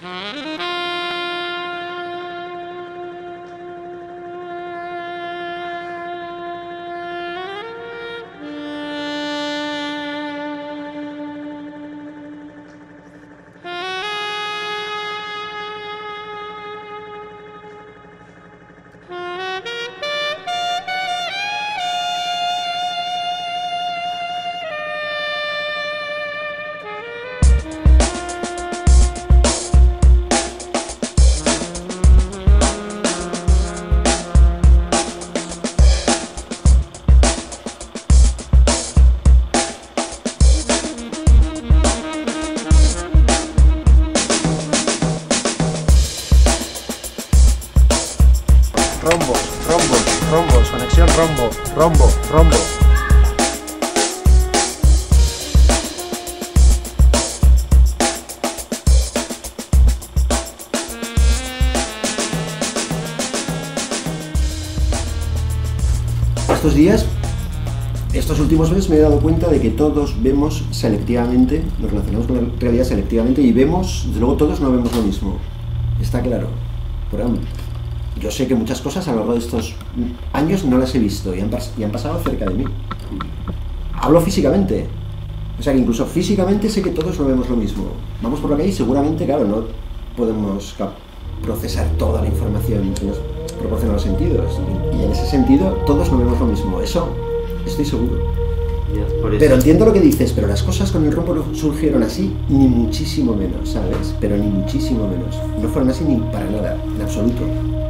Rombos, conexión rombo. Estos últimos meses me he dado cuenta de que todos vemos selectivamente, nos relacionamos con la realidad selectivamente y vemos, desde luego todos no vemos lo mismo. Está claro. Por ejemplo, yo sé que muchas cosas a lo largo de estos años no las he visto y han pasado cerca de mí. Hablo físicamente. O sea que incluso físicamente sé que todos no vemos lo mismo. Vamos por la calle y seguramente, claro, no podemos procesar toda la información que nos proporcionan los sentidos. Y en ese sentido todos no vemos lo mismo. Eso estoy seguro. Pero entiendo lo que dices, pero las cosas con el rombo no surgieron así, ni muchísimo menos, ¿sabes? Pero ni muchísimo menos. No fueron así ni para nada, en absoluto.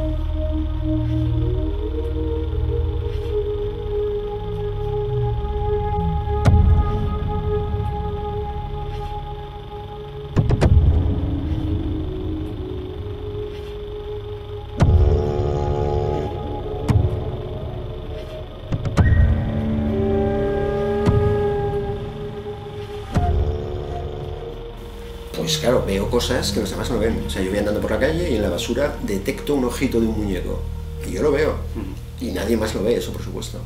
Pues claro, veo cosas que los demás no ven. O sea, yo voy andando por la calle y en la basura detecto un ojito de un muñeco. Y yo lo veo. Y nadie más lo ve, eso por supuesto.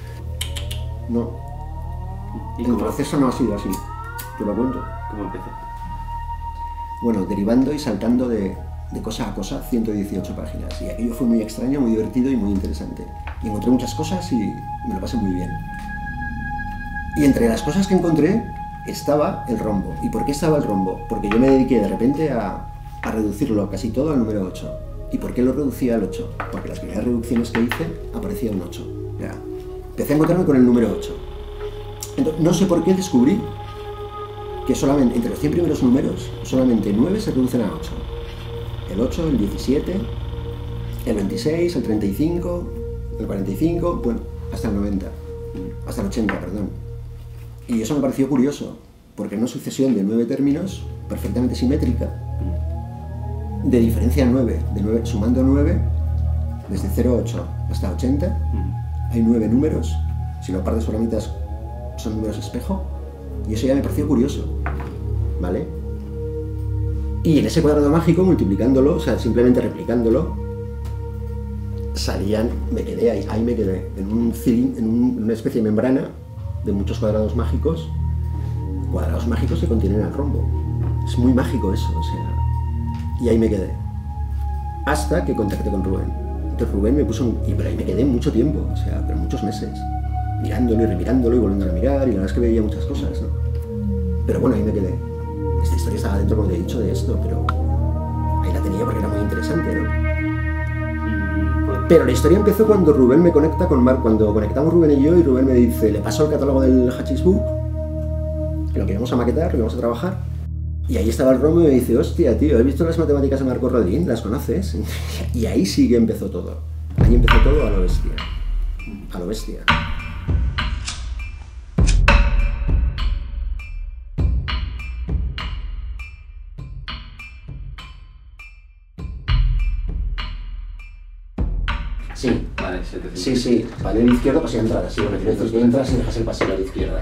No. El proceso no ha sido así. Te lo cuento. ¿Cómo empezó? Bueno, derivando y saltando de cosa a cosa, 118 páginas. Y aquello fue muy extraño, muy divertido y muy interesante. Y encontré muchas cosas y me lo pasé muy bien. Y entre las cosas que encontré estaba el rombo. ¿Y por qué estaba el rombo? Porque yo me dediqué de repente a reducirlo casi todo al número 8. ¿Y por qué lo reducía al 8? Porque las primeras reducciones que hice aparecía un 8. Ya. Empecé a encontrarme con el número 8. Entonces, no sé por qué descubrí que solamente entre los 100 primeros números, solamente 9 se reducen a 8. El 8, el 17, el 26, el 35, el 45, bueno, hasta el 90. Hasta el 80, perdón. Y eso me pareció curioso, porque es una sucesión de 9 términos perfectamente simétrica, de diferencia 9, sumando 9, desde 0 a 8 hasta 80, hay 9 números, si lo partes por la mitad son números espejo, y eso ya me pareció curioso, ¿vale? Y en ese cuadrado mágico, multiplicándolo, o sea, simplemente replicándolo, salían, me quedé ahí me quedé, en una especie de membrana de muchos cuadrados mágicos que contienen el rombo. Es muy mágico eso, o sea, y ahí me quedé. Hasta que contacté con Rubén. Entonces Rubén me puso, pero ahí me quedé mucho tiempo, o sea, pero muchos meses, mirándolo y remirándolo y volviendo a mirar, y la verdad es que veía muchas cosas, ¿no? Pero bueno, ahí me quedé. Esta historia estaba dentro, como te he dicho, de esto, pero ahí la tenía porque era muy interesante, ¿no? Pero la historia empezó cuando Rubén me conecta con Marc, cuando conectamos Rubén y yo, y Rubén me dice, le paso el catálogo del Hachís Book, lo que íbamos a maquetar, lo que íbamos a trabajar, y ahí estaba el rombo y me dice, hostia, tío, ¿has visto las matemáticas de Marco Rodrín? ¿Las conoces? Y ahí sí que empezó todo. Ahí empezó todo a lo bestia. A lo bestia. Sí, vale, sí, panel izquierdo, pasillo de entrada, sí, bueno, quiero decir que entras y dejas el pasillo a la izquierda.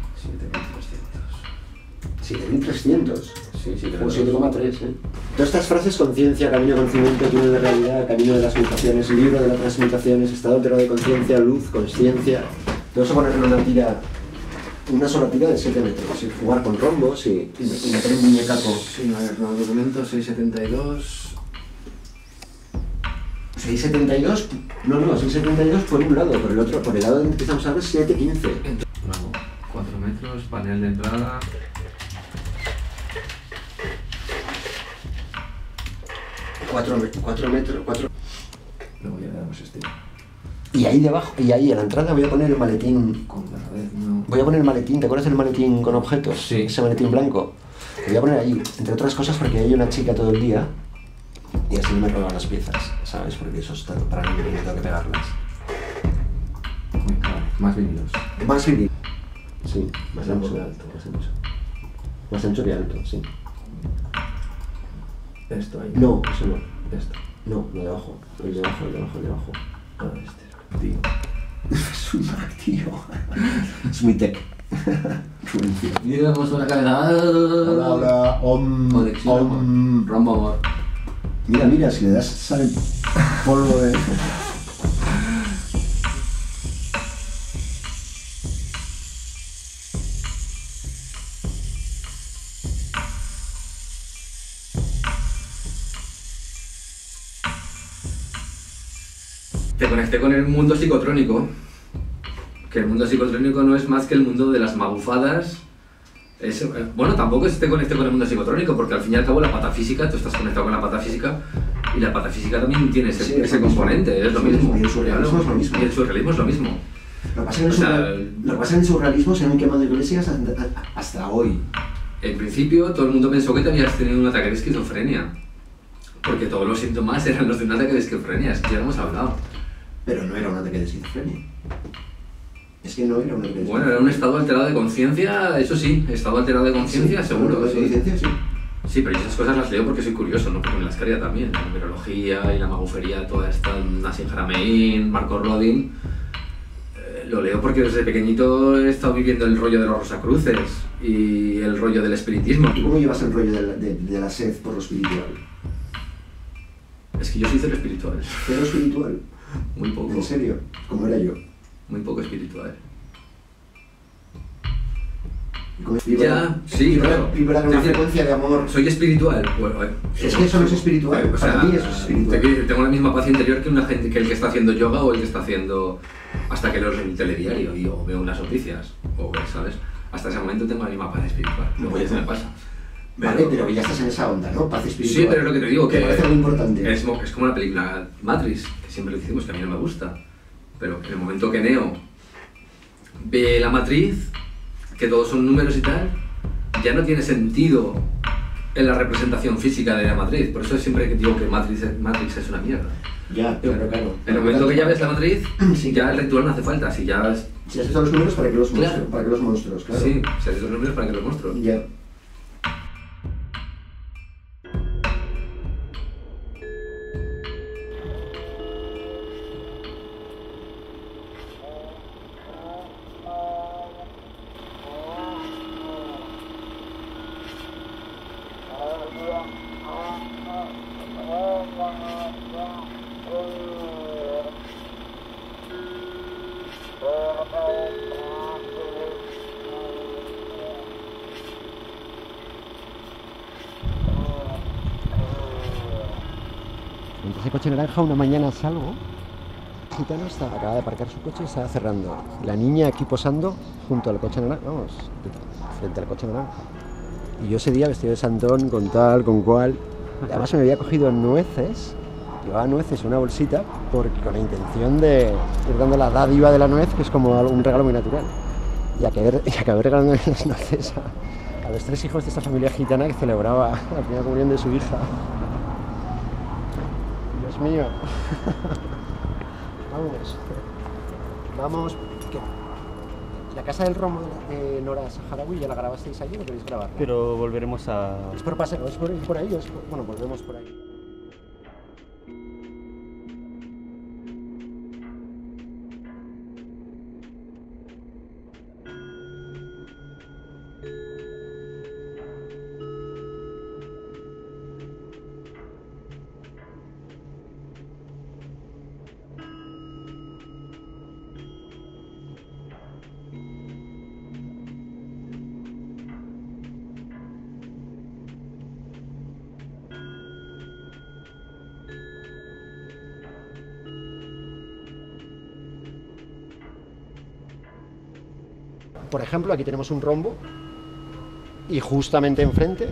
7.300. Sí, 7,3, ¿eh? Todas estas frases, conciencia, camino, conocimiento, túnel de realidad, camino de las mutaciones, libro de las transmutaciones, estado alterado de conciencia, luz, consciencia, todo eso poner en una tira Una sola tira de 7 metros, y jugar con rombos y meter un muñecaco. Sí, a ver, los documentos 672. 6,72, no, 6,72 por un lado, por el otro, por el lado donde empezamos a ver 7,15. Bravo. 4 metros, panel de entrada. Cuatro metros, 4. Luego ya le damos estilo. Y ahí debajo, y ahí en la entrada voy a poner el maletín. Con la vez, no. Voy a poner el maletín, ¿te acuerdas del maletín con objetos? Sí. Ese maletín blanco. Lo voy a poner ahí, entre otras cosas porque hay una chica todo el día y así no me roban las piezas, ¿sabes? Porque eso está para mí y tengo que pegarlas. Muy claro. Más vinilos. Más vinil. Sí, más Un ancho. poco de alto. Más ancho. Más ancho que alto, sí. Esto ahí. No, eso no. Esto. No, lo de abajo. El de abajo, el de abajo, el de abajo. Ah, este. Tío. Es un Mac, tío. Es muy tech. Rubencio. Y damos una cabeza. Hola, Conexión. Rombo amor. Mira, si le das sale polvo de... Te conecté con el mundo psicotrónico. Que el mundo psicotrónico no es más que el mundo de las magufadas. Bueno, tampoco es que te conecte con el mundo psicotrónico, porque al fin y al cabo la patafísica, tú estás conectado con la patafísica y la patafísica también tiene ese, Sí, ese componente, es lo Sí, mismo. y el surrealismo es lo mismo. Y el surrealismo es lo mismo. Lo que pasa en el, O sea, lo que pasa en el surrealismo se han quemado iglesias hasta hoy. En principio, todo el mundo pensó que te habías tenido un ataque de esquizofrenia. Porque todos los síntomas eran los de un ataque de esquizofrenia, es que ya lo hemos hablado. Pero no era un ataque de esquizofrenia. Es que no era un ataque de Bueno, era un estado alterado de conciencia, eso sí, estado alterado de conciencia, Sí, seguro. de Sí. conciencia, sí. Sí, pero yo esas cosas las leo porque soy curioso, ¿no? Porque me las quería también. La numerología y la magufería, toda esta, Nassim Haramein, Marco Rodin. Lo leo porque desde pequeñito he estado viviendo el rollo de los Rosacruces y el rollo del espiritismo. ¿Y cómo llevas el rollo de la sed por lo espiritual? Es que yo soy cero espiritual, ¿Cero espiritual? muy poco, ¿En serio? ¿Cómo era yo? muy poco espiritual. ¿Cómo Ya, sí, claro. Vibrar una Es decir, frecuencia de amor. Soy espiritual. Bueno, Es que eso no es espiritual. O sea, Para mí eso es espiritual. tengo la misma paz interior que una gente que el que está haciendo yoga o el que está haciendo hasta que leo el telediario y o veo unas noticias o ¿sabes? Hasta ese momento tengo la misma paz espiritual. Luego ya se me pasa. Vale, pero que ya estás en esa onda, ¿no? Paz espiritual. Sí, pero es lo que te digo, Que que me parece muy importante. es como la película Matrix, que siempre decimos que a mí no me gusta, pero en el momento que Neo ve la matriz, que todos son números y tal, ya no tiene sentido en la representación física de la matriz. Por eso siempre que digo que Matrix es una mierda. Ya, pero claro. En el momento que ya ves la matriz, Sí. ya el ritual no hace falta. Si ya es- Si has visto los números, ¿para que los monstruos? Claro. Para que los monstruos, claro. Sí, se hacen los números para que los monstruos. Ya. Entre ese coche naranja una mañana salgo, el gitano acaba de aparcar su coche y estaba cerrando. La niña aquí posando junto al coche naranja, vamos, frente al coche naranja. Y yo ese día vestido de santón, con tal, con cual. Y además me había cogido nueces, llevaba nueces en una bolsita, porque con la intención de ir dando la dádiva de la nuez, que es como un regalo muy natural. Y acabé regalando las nueces a los 3 hijos de esta familia gitana que celebraba la primera comunión de su hija. Dios mío. Vamos. La casa del romo de Nora Saharaui, ¿ya la grabasteis allí o queréis grabarla? Pero volveremos a... Es por paseo, es por ir por ahí, bueno, volvemos por ahí. por ejemplo, aquí tenemos un rombo y justamente enfrente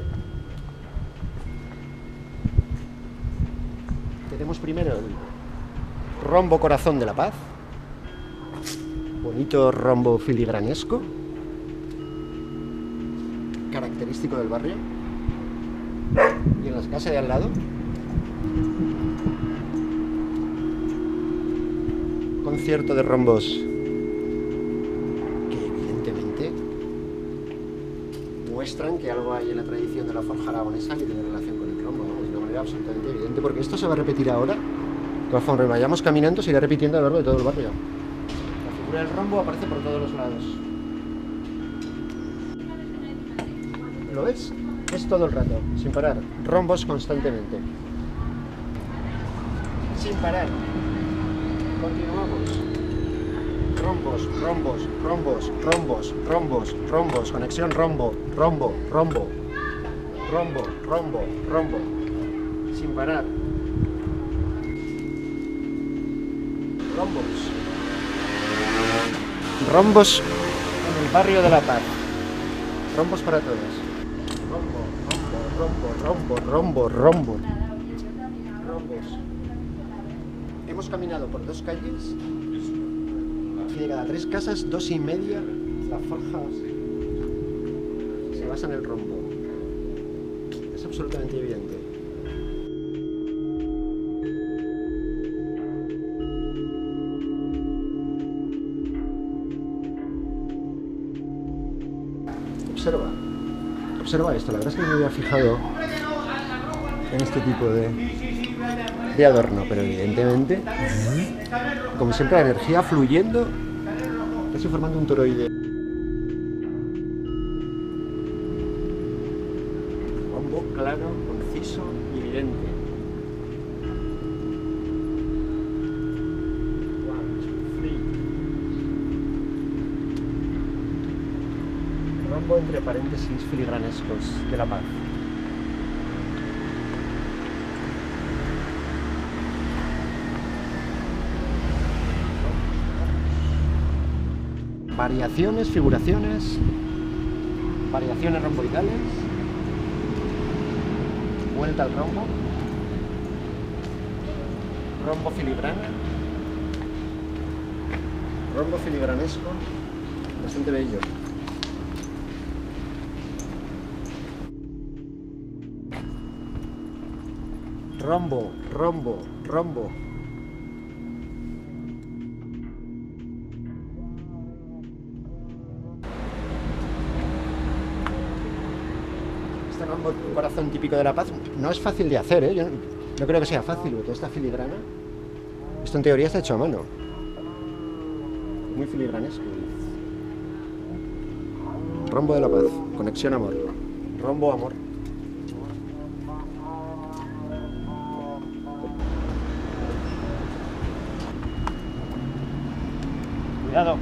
tenemos primero el rombo Corazón de la Paz, bonito rombo filigranesco, característico del barrio. Y en las casas de al lado, concierto de rombos que evidentemente muestran que algo hay en la tradición de la forja aragonesa que tiene relación con el rombo, ¿no? De una manera absolutamente evidente, porque esto se va a repetir ahora. Conforme vayamos caminando, se irá repitiendo a lo largo de todo el barrio. La figura del rombo aparece por todos los lados. ¿Lo ves? Es todo el rato, sin parar. Rombos constantemente. Sin parar. Continuamos. Rombos, rombos, rombos, rombos, rombos, rombos. Conexión rombo, rombo, rombo. Rombo, rombo, rombo. Sin parar. Rombos. Rombos en el barrio de La Paz. Rombos para todos. Rombo, rombo, rombo, rombo. Rombos. Hemos caminado por 2 calles y de cada 3 casas, 2 y media, la forja se basa en el rombo. Es absolutamente evidente. Observa esto, la verdad es que no me había fijado en este tipo de adorno, pero evidentemente, como siempre, la energía fluyendo, casi formando un toroide. Rombo claro, conciso y evidente. Rombo entre paréntesis filigranescos de La Paz. Variaciones, figuraciones, variaciones romboidales, vuelta al rombo, rombo filigrana, rombo filigranesco, bastante bello. Rombo, rombo, rombo. Este rombo Corazón típico de La Paz no es fácil de hacer, ¿eh? Yo no creo que sea fácil, porque esta filigrana, esto en teoría está hecho a mano. Muy filigranesco. Rombo de La Paz, conexión amor. Rombo amor. Cuidado.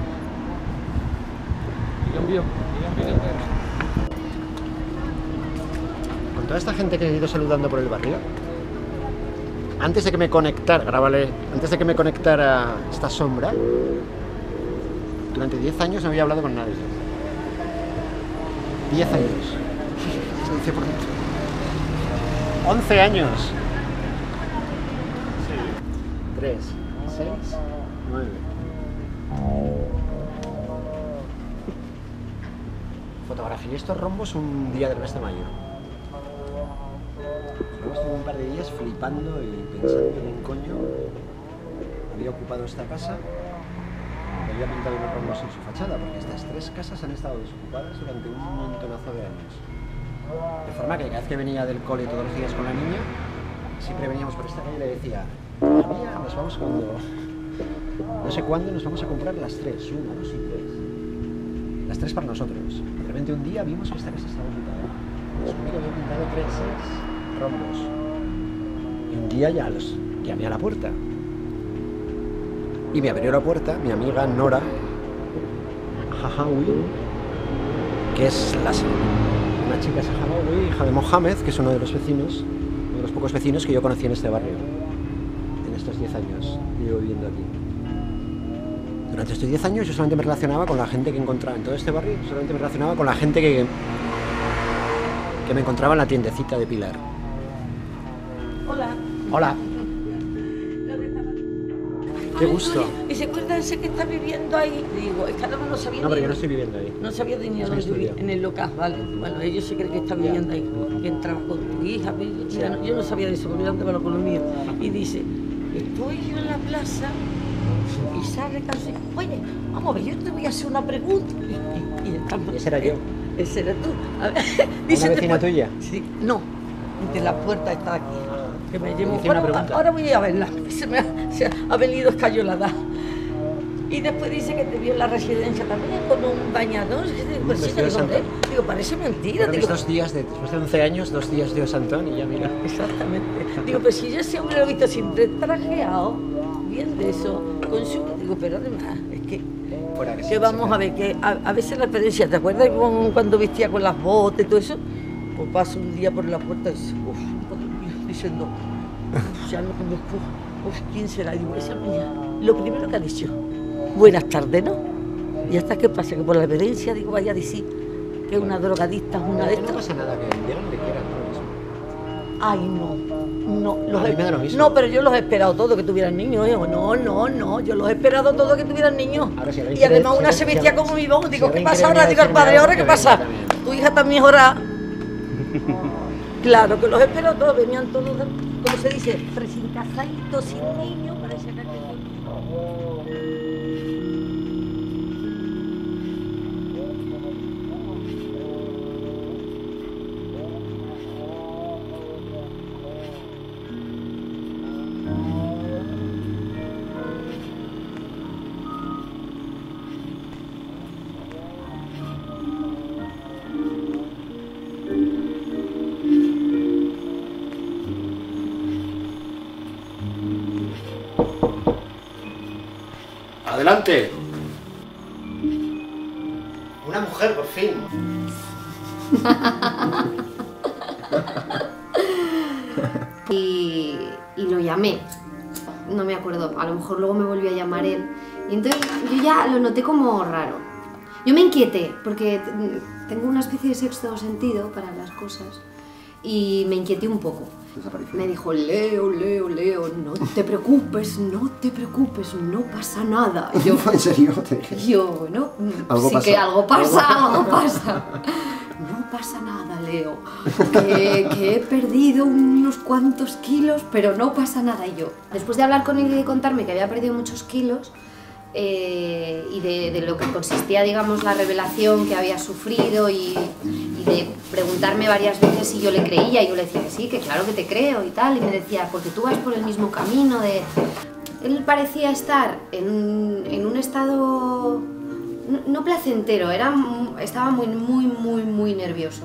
Con toda esta gente que he ido saludando por el barrio, antes de que me conectara, grábale, antes de que me conectara esta sombra, durante 10 años no había hablado con nadie. 10 años. Se dice por dentro. 11 años. 3, 6, 9. Fotografié estos rombos un día del mes de mayo. Luego estuve un par de días flipando y pensando en un coño había ocupado esta casa y había pintado unos rombos en su fachada, porque estas 3 casas han estado desocupadas durante un montonazo de años. De forma que cada vez que venía del cole todos los días con la niña, siempre veníamos por esta calle y le decía: mía, nos vamos cuando... no sé cuándo nos vamos a comprar las 3, 1, 2 y 3. Las 3 para nosotros. De repente un día vimos que esta casa estaba ocupada. Descubrí que había pintado 3 rombos. Y un día ya llamé a la puerta. Y me abrió la puerta mi amiga Nora Sahawi, que es una chica saharaui, hija de Mohamed, que es uno de los vecinos, uno de los pocos vecinos que yo conocí en este barrio, en estos 10 años que llevo viviendo aquí. Durante estos 10 años yo solamente me relacionaba con la gente que encontraba en todo este barrio, solamente me relacionaba con la gente que me encontraba en la tiendecita de Pilar. Hola. Hola. Qué gusto. Y se acuerda ese que está viviendo ahí. Digo, es que ahora no sabía. No, pero yo no estoy viviendo ahí. No sabía ni Soy dónde vivía. estudiante. En el local, vale. Bueno, ellos se creen que está viviendo ahí. Que entraba con tu hija. Yo no sabía de eso, porque yo andaba con lo mío. Y dice, estoy yo en la plaza y sale casi. Oye, vamos a ver, yo te voy a hacer una pregunta. Y estamos. Ese era yo. Ese eres tú. A ver, ¿Una vecina tuya? Sí, no, de la puerta está aquí. Que me llevo. Hice una pregunta. Ahora voy a verla. Se ha venido escayolada. Y después dice que te vio en la residencia también con un bañador. Pues sí, vestido de Santón. digo, parece mentira. Fueron Digo, 2 días, después de 11 años, 2 días de Santón y ya mira. exactamente. Digo, pero si yo siempre lo he visto siempre trajeado, bien de eso, con su. Digo, pero además, es que. Fuera Que vamos a ver, que a veces la experiencia, ¿te acuerdas cuando vestía con las botas y todo eso? Pues paso un día por la puerta y dice, uff, diciendo, ya no conozco, ¿quién será? Y digo, esa mía. Lo primero que ha dicho, buenas tardes, ¿no? Y hasta que pasa, que por la experiencia, digo, vaya a decir que es una drogadicta, es una de No estas. pasa nada, que digan lo que quieran, no Ay, no, A mí me da lo mismo. no, pero yo los he esperado todo que tuvieran niños, ¿eh? No, yo los he esperado todo que tuvieran niños. Ahora, si alguien Y además quiere- una si se alguien- vestía como mi voz, si digo, ¿qué alguien pasa quiere ahora? venir a Digo al decirme padre, algo, ¿ahora qué que pasa? venga también. Tu hija también es hora. Claro, que los he esperado todos, venían todos, como se dice, recién casaditos, sin niños, parece que ¡Adelante! Una mujer, por fin. Y lo llamé. No me acuerdo, a lo mejor luego me volvió a llamar él. Y entonces yo ya lo noté como raro. Yo me inquieté, porque tengo una especie de sexto sentido para las cosas. Y me inquieté un poco. Me dijo, Leo, no te preocupes, no pasa nada. Y yo, ¿En serio? ¿Te dije? yo, bueno, Algo sí pasa. que algo pasa. No pasa nada, Leo, que he perdido unos cuantos kilos, pero no pasa nada. Y yo, después de hablar con él y de contarme que había perdido muchos kilos, y de lo que consistía, digamos, la revelación que había sufrido y de preguntarme varias veces si yo le creía, y yo le decía que sí, que claro que te creo y tal, y me decía, porque tú vas por el mismo camino de... Él parecía estar en un estado no placentero, estaba muy nervioso,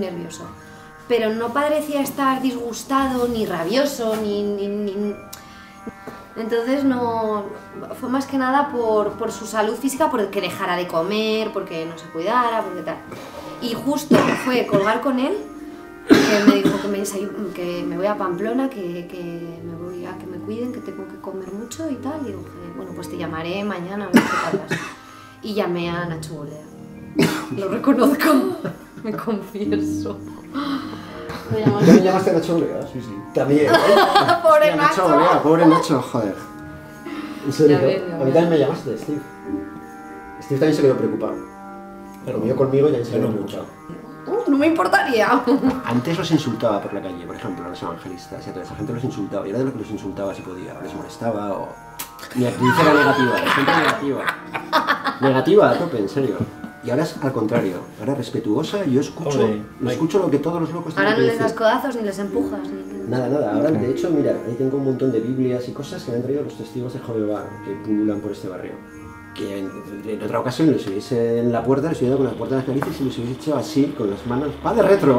pero no parecía estar disgustado, ni rabioso, ni... Entonces no, fue más que nada por su salud física, porque dejara de comer, porque no se cuidara, porque tal. Y justo fue colgar con él, que me dijo que me voy a Pamplona, que me voy a que me cuiden, que tengo que comer mucho y tal. Y digo, bueno, pues te llamaré mañana a ver qué tal. Y llamé a Nacho Bolea. Lo reconozco, me confieso. ¿Ya me llamaste Nacho Olea? Sí, sí. También, ¿eh? Pobre Hostia, Nacho. Olea, pobre Nacho, joder. En serio, Ya ves, ya a ves. mí también me llamaste, Steve. Steve también se quedó preocupado. Pero conmigo también se quedó preocupado. No me importaría. Antes los insultaba por la calle, por ejemplo, a los evangelistas y a toda esa gente los insultaba. Y era de lo que los insultaba si podía, les molestaba o... Mi actitud era negativa, gente negativa. Negativa a tope, en serio. Y ahora es al contrario, ahora respetuosa, yo escucho, escucho lo que todos los locos Ahora tienen no que les das decir. codazos ni les empujas. Ni... Nada, ahora de hecho, mira, ahí tengo un montón de Biblias y cosas que me han traído los testigos de Jehová que pululan por este barrio. Que en otra ocasión les hubiese en la puerta, les hubiese dado con la puerta en las narices y les hubiese hecho así, con las manos. Va de retro.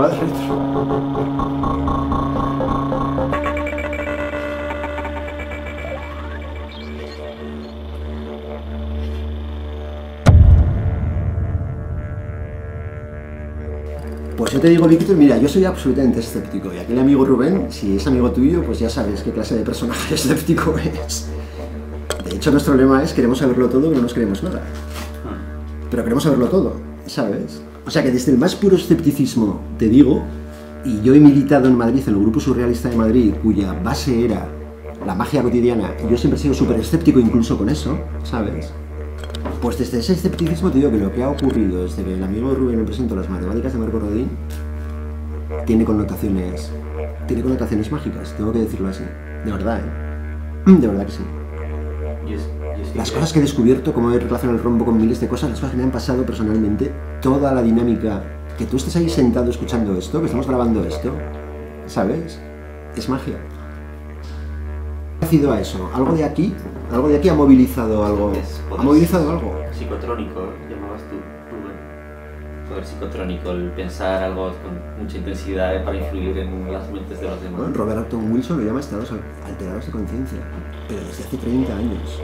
Pues yo te digo, Víctor, mira, yo soy absolutamente escéptico y aquel amigo Rubén, si es amigo tuyo, pues ya sabes qué clase de personaje escéptico es. De De hecho, nuestro lema es queremos saberlo todo, pero no nos creemos nada. Pero queremos saberlo todo, ¿sabes? O sea que desde el más puro escepticismo, te digo, y yo he militado en Madrid, en el Grupo Surrealista de Madrid, cuya base era la magia cotidiana, y yo siempre he sido súper escéptico incluso con eso, ¿sabes? Pues desde ese escepticismo te digo que lo que ha ocurrido desde que el amigo de Rubén me presentó las matemáticas de Marco Rodin tiene connotaciones mágicas, tengo que decirlo así. De verdad, ¿eh? De verdad que sí. Las cosas que he descubierto, cómo he relacionado el rombo con miles de cosas, las cosas que me han pasado personalmente, toda la dinámica, que tú estés ahí sentado escuchando esto, que estamos grabando esto, ¿sabes? Es magia. ¿Qué ha sido a eso? Algo de aquí ha movilizado algo. ¿Ha movilizado algo? Psicotrónico, llamabas tú, Rubén. Poder psicotrónico, el pensar algo con mucha intensidad para influir en las mentes de los demás. Bueno, Robert Wilson lo llama estados alterados de conciencia, pero desde hace 30 años.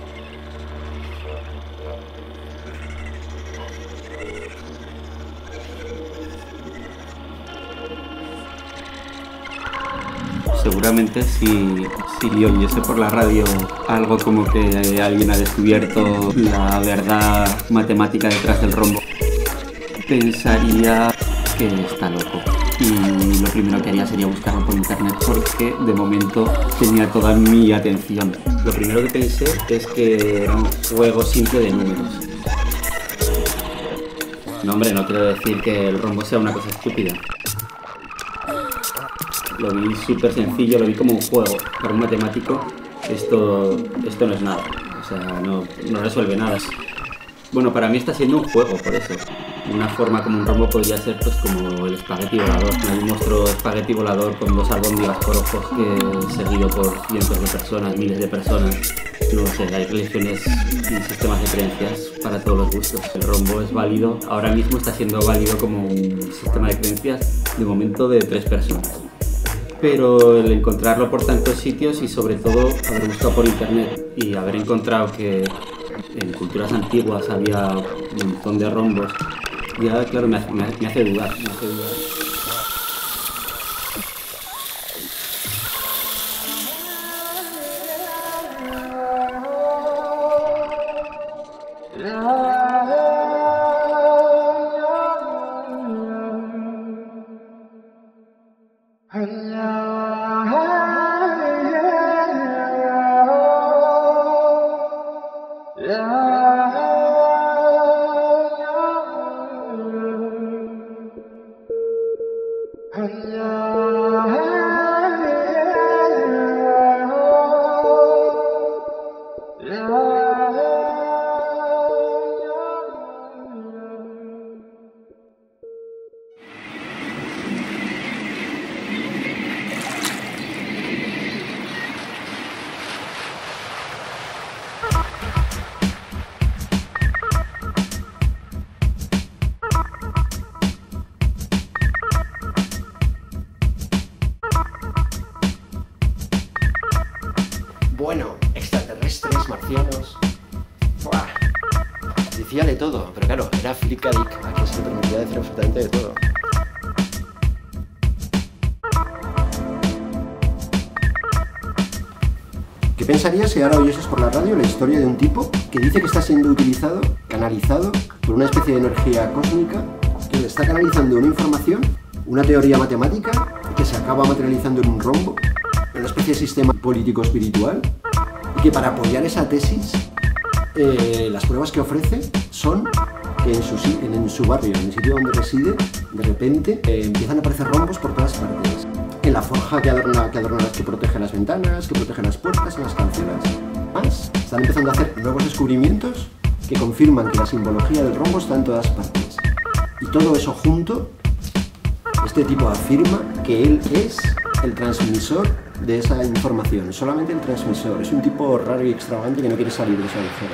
Seguramente si oyese por la radio algo como que alguien ha descubierto la verdad matemática detrás del rombo, pensaría que está loco. Y lo primero que haría sería buscarlo por internet porque de momento tenía toda mi atención. Lo primero que pensé es que era un juego simple de números. No, hombre, no quiero decir que el rombo sea una cosa estúpida. Lo vi súper sencillo, lo vi como un juego. Para un matemático esto no es nada, o sea, no resuelve nada. Bueno, para mí está siendo un juego, por eso. Una forma como un rombo podría ser pues como el espagueti volador. Hay un monstruo espagueti volador con 2 albóndigas por ojos que seguido por cientos de personas, miles de personas. No sé, hay religiones y sistemas de creencias para todos los gustos. El rombo es válido, ahora mismo está siendo válido como un sistema de creencias de momento de 3 personas. Pero el encontrarlo por tantos sitios y sobre todo haber buscado por internet y haber encontrado que en culturas antiguas había un montón de rombos, ya claro me hace dudar, Bueno, extraterrestres, marcianos... ¡Buah! Decía de todo, pero claro, era Philip K. Dick, a quien se le permitía decir absolutamente de todo. ¿Qué pensarías si ahora oyeses por la radio la historia de un tipo que dice que está siendo utilizado, canalizado por una especie de energía cósmica que le está canalizando una información, una teoría matemática que se acaba materializando en un rombo, en una especie de sistema político espiritual, y que para apoyar esa tesis las pruebas que ofrece son que en su barrio, en el sitio donde reside, de repente empiezan a aparecer rombos por todas partes. En la forja que protege las ventanas, que protege las puertas, en las cancelas. Más, están empezando a hacer nuevos descubrimientos que confirman que la simbología del rombo está en todas partes. Y todo eso junto, este tipo afirma que él es el transmisor de esa información, solamente el transmisor. Es un tipo raro y extravagante que no quiere salir de ese agujero.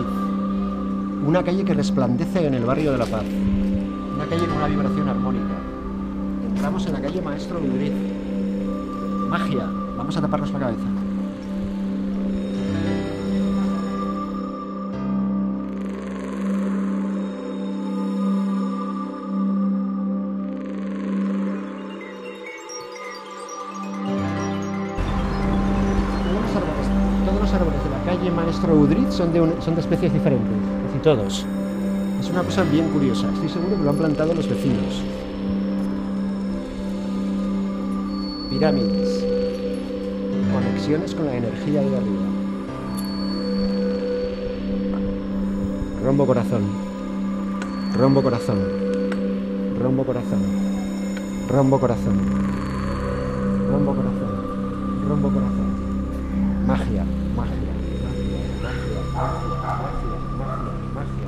Udriz. Una calle que resplandece en el barrio de La Paz. Una calle con una vibración armónica. Entramos en la calle Maestro Udriz. Magia. Vamos a taparnos la cabeza. Todos los árboles de la calle Maestro Udriz son de especies diferentes, casi todos. Es una cosa bien curiosa, estoy seguro que lo han plantado los vecinos. Pirámides. Conexiones con la energía de arriba. Rombo corazón. Rombo corazón. Rombo corazón. Rombo corazón. Rombo corazón. Rombo corazón. Magia, magia, magia, magia, magia, magia,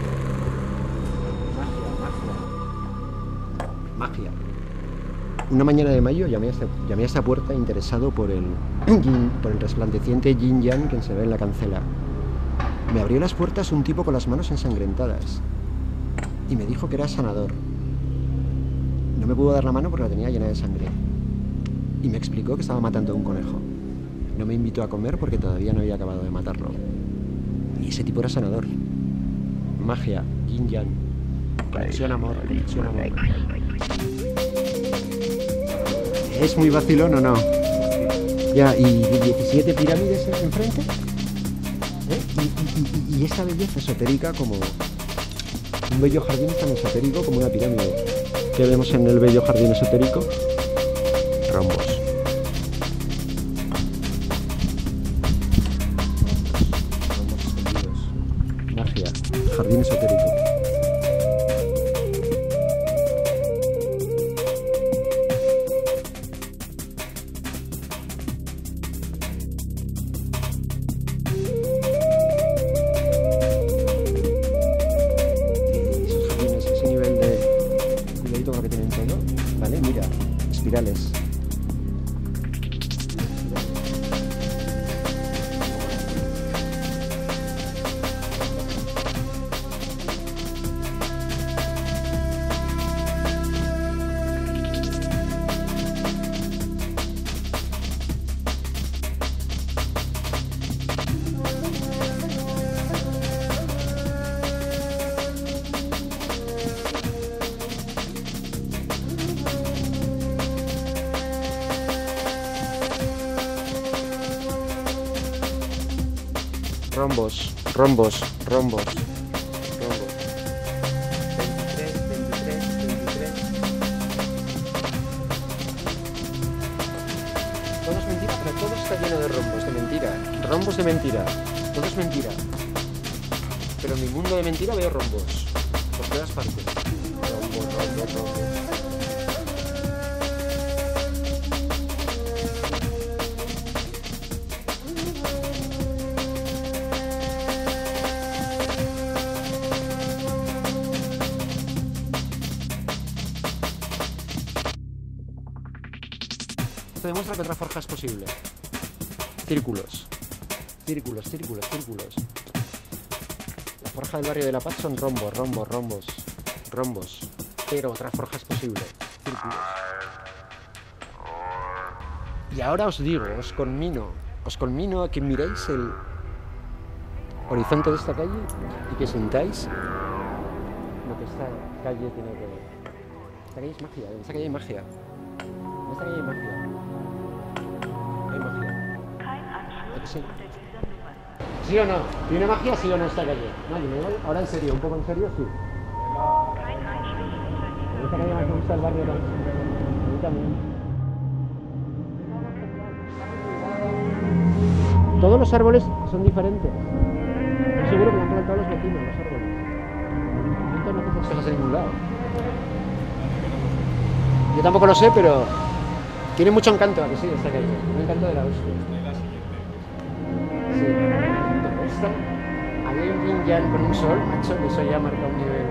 magia, magia, magia. Una mañana de mayo llamé a esta puerta interesado por el resplandeciente yin yang que se ve en la cancela. Me abrió las puertas un tipo con las manos ensangrentadas y me dijo que era sanador. No me pudo dar la mano porque la tenía llena de sangre y me explicó que estaba matando a un conejo. No me invitó a comer porque todavía no había acabado de matarlo. Y ese tipo era sanador. Magia, yin yang, conexión amor, conexión amor. ¿Es muy vacilón o no? Ya, y 17 pirámides enfrente. Y esta belleza esotérica como un bello jardín tan esotérico como una pirámide. ¿Qué vemos en el bello jardín esotérico? Rombos. Magia, jardín esotérico. Esos jardines, ese nivel de cuidadito con lo que tienen todo, ¿vale? Mira, espirales. Rombos, rombos, rombos, rombos. 23, 23, 23. Todo es mentira, pero todo está lleno de rombos de mentira. Rombos de mentira. Todo es mentira. Pero en mi mundo de mentira veo rombos. Por todas partes. Rombos, rombos, rombos. Esto demuestra que otra forja es posible. Círculos. Círculos, círculos, círculos. La forja del barrio de La Paz son rombos, rombos, rombos, rombos. Pero otra forja es posible. Círculos. Y ahora os digo, os conmino a que miréis el horizonte de esta calle y que sintáis lo que esta calle tiene que ver. Esta calle es magia, en esta calle hay magia. En esta calle hay magia. Hay magia. ¿A que sí? ¿Sí o no? ¿Tiene magia sí o no esta calle? Nadie, ¿no? Ahora en serio, un poco en serio, sí. En esta calle más me gusta el barrio también. A mí también. Todos los árboles son diferentes. Estoy seguro que lo han plantado los vecinos, los árboles. No hacen esas cosas en ningún lado. Yo tampoco lo sé, pero tiene mucho encanto, ¿a que sí, esta calle? Un encanto de la hostia. Sí. Esta, ahí hay un yin yang con un sol, macho, que eso ya marca un nivel.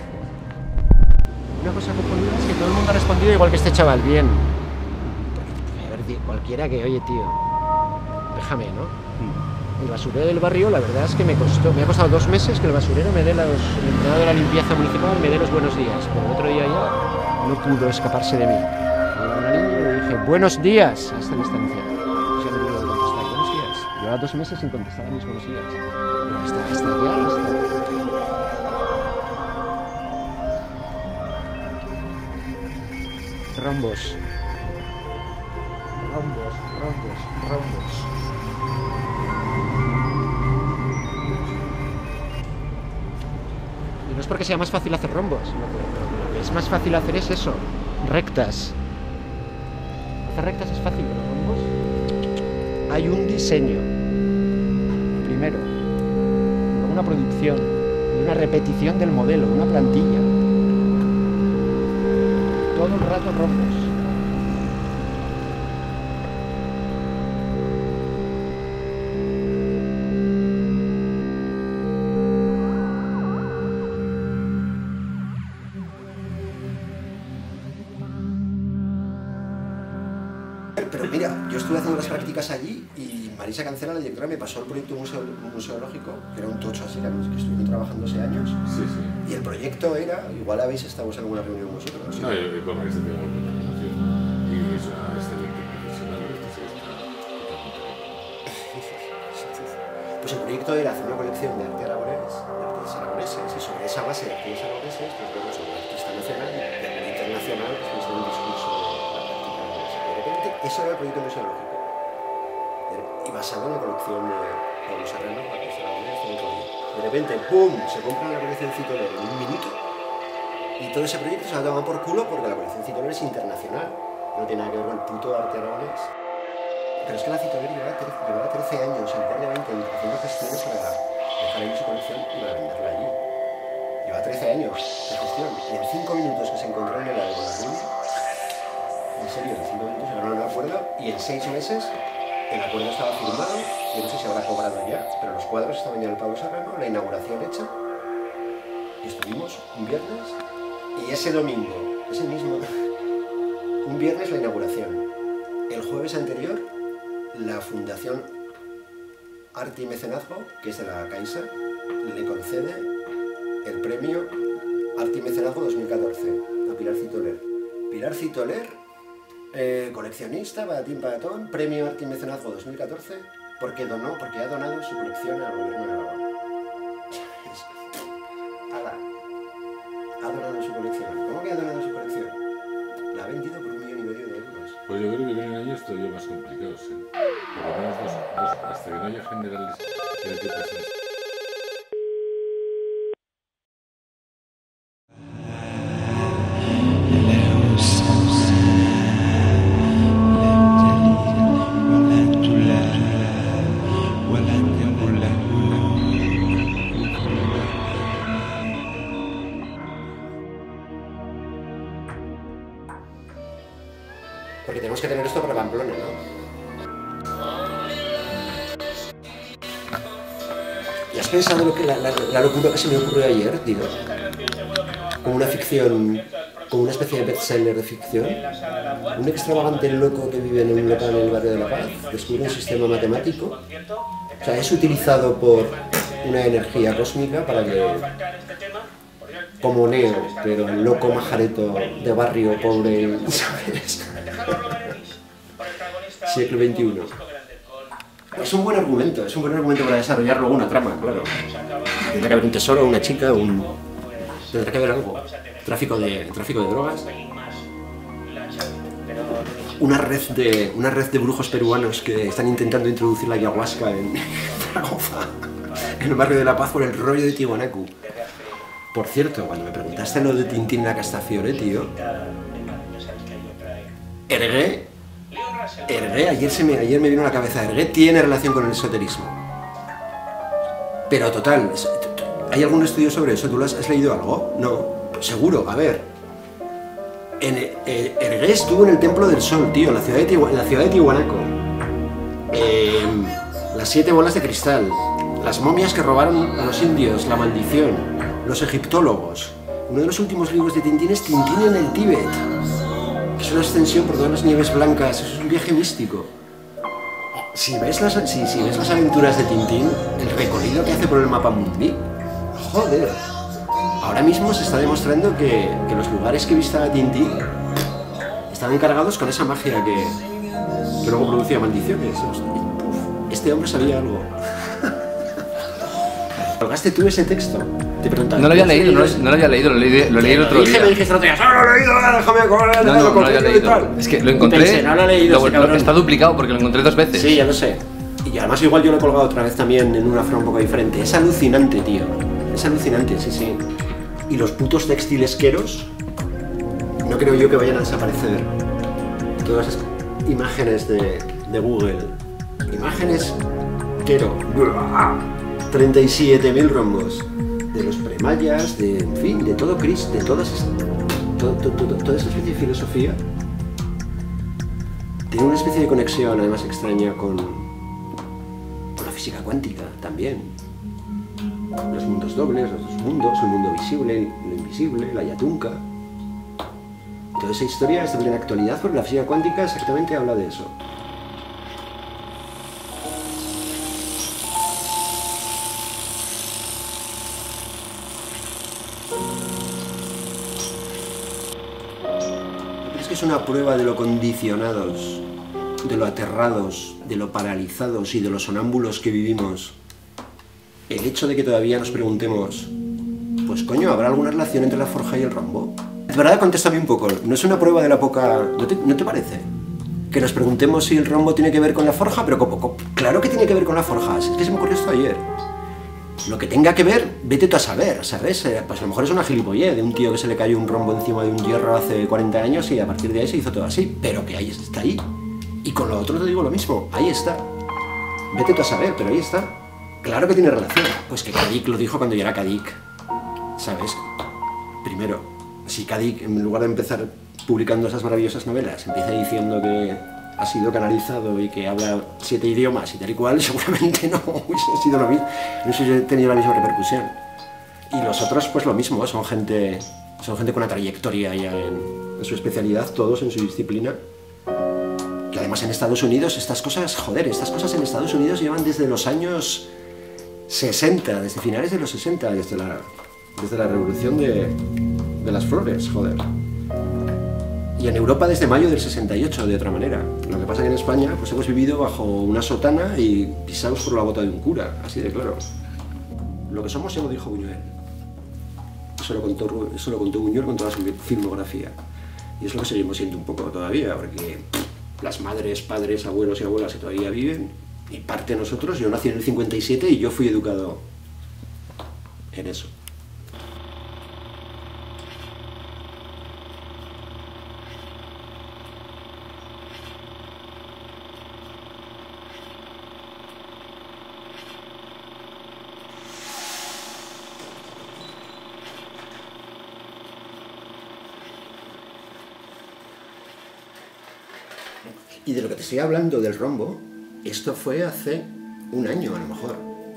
Una cosa cojonuda es que todo el mundo ha respondido igual que este chaval, bien. A ver, cualquiera que, oye, tío, déjame, ¿no? El basurero del barrio, la verdad es que me ha costado 2 meses que el basurero me dé el empleado de la limpieza municipal me dé los buenos días, pero el otro día ya no pudo escaparse de mí. Llegó una niña y le dije, buenos días, a esta distancia. Y ya me dio de contestar, buenos días. Llevaba 2 meses sin contestar a mis buenos días. Pero rombos. Y no es porque sea más fácil hacer rombos, lo que es más fácil hacer es eso, rectas. Hacer rectas es fácil, pero rombos hay un diseño, primero, luego una producción y una repetición del modelo, una plantilla. Todo el rato rombos. Pero mira, yo estuve haciendo las prácticas allí y Marisa Cancela, la directora, me pasó el proyecto museológico, que era un tocho así, que estuvimos trabajando hace años. Sí, sí. Y el proyecto era, igual habéis estado en alguna reunión vosotros. ¿Sí? No, yo con Marisa tengo una relación y es una excelente profesional, esto sí está totalmente. Pues el proyecto era hacer una colección de arte aragonés, de artes aragoneses, y sobre esa base de artes aragoneses, pues vemos sobre el artista nacional y el internacional, que es un discurso de la práctica aragonesa. De repente, eso era el proyecto museológico. Y basado en la colección de Pablo Serrano, artes aragonés, de repente, ¡pum!, se compra la colección Citoler en 1 minuto, y todo ese proyecto se va a tomar por culo porque la colección Citoler es internacional, no tiene nada que ver con el puto arte aragonés. Pero es que la Citoler llevaba 13 años en Guardia 20 haciendo gestiones para dejar ahí su colección y para venderla allí. Lleva 13 años de gestión y en 5 minutos que se encontró en el área con la Rubia, en serio, en 5 minutos se ganaron un acuerdo y en 6 meses el acuerdo estaba firmado, yo no sé si habrá cobrado ya, pero los cuadros estaban ya en el Pablo Serrano, la inauguración hecha, y estuvimos un viernes y ese domingo, ese mismo, un viernes la inauguración. El jueves anterior, la Fundación Arte y Mecenazgo, que es de la Caixa, le concede el premio Arte y Mecenazgo 2014 a Pilar Citoler. Pilar Citoler, coleccionista, patatín patatón, premio Arte y Mecenazgo 2014, porque ha donado su colección al gobierno de Aragón. Ha donado su colección. ¿Cómo que ha donado su colección? La ha vendido por 1,5 millones de euros. Pues yo creo que vienen años todavía más complicados, ¿eh? Por lo menos dos, hasta que no haya generales que pasen. Porque tenemos que tener esto para Pamplona, ¿no? ¿Y has pensado lo que la locura que se me ocurrió ayer, tío? Como una ficción, como una especie de bestseller de ficción. Un extravagante loco que vive en un local en el barrio de La Paz descubre un sistema matemático. O sea, es utilizado por una energía cósmica para que, como Neo, pero el loco majareto de barrio pobre, ¿sabes? Siglo XXI. Es un buen argumento para desarrollar luego una trama, claro. Tendrá que haber un tesoro, una chica, tendrá que haber algo. Tráfico de drogas. Una red de brujos peruanos que están intentando introducir la ayahuasca en Zaragoza, en el barrio de La Paz, por el rollo de Tiwanaku. Por cierto, cuando me preguntaste lo de Tintín la Castafiore, tío, Hergé, ayer me vino a la cabeza, Hergé tiene relación con el esoterismo. Pero total, ¿hay algún estudio sobre eso? ¿Tú has leído algo? No, seguro, a ver. Hergé estuvo en el Templo del Sol, tío, en la ciudad de Tiwanaku. Las 7 bolas de cristal, las momias que robaron a los indios, la maldición, los egiptólogos. Uno de los últimos libros de Tintín es Tintín en el Tíbet. Es una ascensión por todas las nieves blancas, es un viaje místico. Si ves las aventuras de Tintín, el recorrido que hace por el mapa mundi, joder. Ahora mismo se está demostrando que los lugares que visitaba Tintín estaban cargados con esa magia que luego producía maldiciones. Este hombre sabía algo. ¿Colgaste tú ese texto? Te preguntaba. No lo había leído, no lo había leído, lo leí el otro día. Me dijiste otro día, ¡no lo he leído! ¡Déjame acordar! No lo había leído. Es que lo encontré. Pensé, no lo he leído, Está duplicado porque lo encontré 2 veces. Sí, ya lo sé. Y además igual yo lo he colgado otra vez también en una forma un poco diferente. Es alucinante, tío. Es alucinante, sí, sí. Y los putos textilesqueros, no creo yo que vayan a desaparecer. Todas esas imágenes de Google. Imágenes quero. 37.000 rombos. De los premayas, en fin, de todo Cristo, de toda esa especie de filosofía. Tiene una especie de conexión además extraña con la física cuántica también. Los mundos dobles, los dos mundos, el mundo visible, lo invisible, la yatunka. Toda esa historia es de plena actualidad porque la física cuántica exactamente habla de eso. ¿Crees que es una prueba de lo condicionados, de lo aterrados, de lo paralizados y de los sonámbulos que vivimos? El hecho de que todavía nos preguntemos, pues coño, ¿habrá alguna relación entre la forja y el rombo? De verdad, contéstame un poco, ¿no es una prueba de la poca... ¿No te parece? Que nos preguntemos si el rombo tiene que ver con la forja, pero claro que tiene que ver con la forja, es que se me ocurrió esto ayer. Lo que tenga que ver, vete tú a saber, ¿sabes? Pues a lo mejor es una gilipollez de un tío que se le cayó un rombo encima de un hierro hace 40 años y a partir de ahí se hizo todo así, pero que ahí está ahí. Y con lo otro te digo lo mismo, ahí está. Vete tú a saber, pero ahí está. Claro que tiene relación. Pues que Kadik lo dijo cuando yo era Kadik, ¿sabes? Primero, si Kadik, en lugar de empezar publicando esas maravillosas novelas, empieza diciendo que ha sido canalizado y que habla 7 idiomas y tal y cual, seguramente no hubiese sido lo mismo, no hubiese tenido la misma repercusión. Y los otros, pues lo mismo, son gente con una trayectoria ya en su especialidad, todos en su disciplina. Que además en Estados Unidos estas cosas en Estados Unidos llevan desde los años 60, desde finales de los 60, desde la revolución de las flores, joder. Y en Europa desde mayo del 68, de otra manera. Lo que pasa es que en España pues hemos vivido bajo una sotana y pisados por la bota de un cura, así de claro. Lo que somos ya lo dijo Buñuel. Eso lo contó Buñuel con toda su filmografía. Y es lo que seguimos siendo un poco todavía, porque las madres, padres, abuelos y abuelas que todavía viven, y parte de nosotros, yo nací en el 57 y yo fui educado en eso. Y de lo que te estoy hablando del rombo, esto fue hace un año a lo mejor.